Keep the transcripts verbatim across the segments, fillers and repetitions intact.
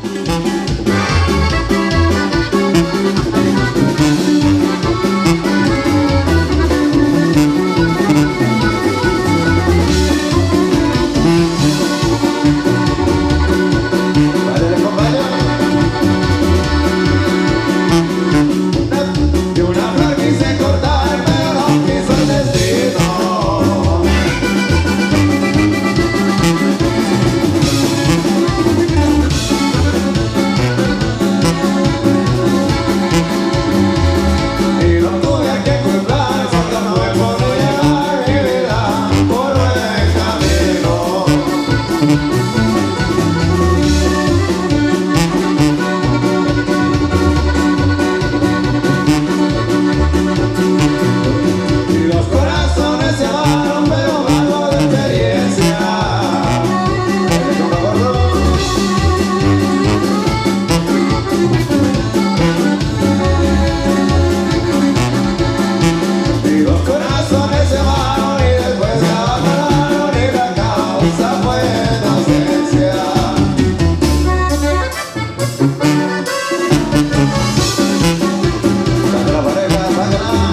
De una flor quise cortar, pero no quiso el destino. Y no tuve que culpar, porque no me puedo llevar mi vida por buen camino. Y los corazones se amaron, pero algo de experiencia. Y los corazones se amaron y después se abandonaron y la causa fue inocencia. Canta la pareja, cántala.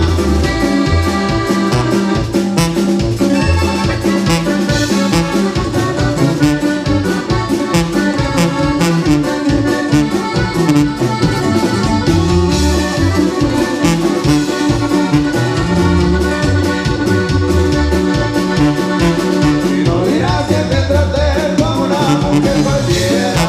Y no dirás que te traté como una mujer cualquiera.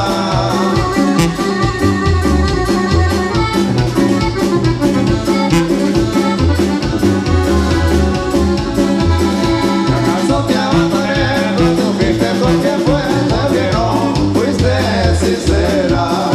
¿Acaso te abandoné? No supiste por qué fue, porque no fuiste sincera.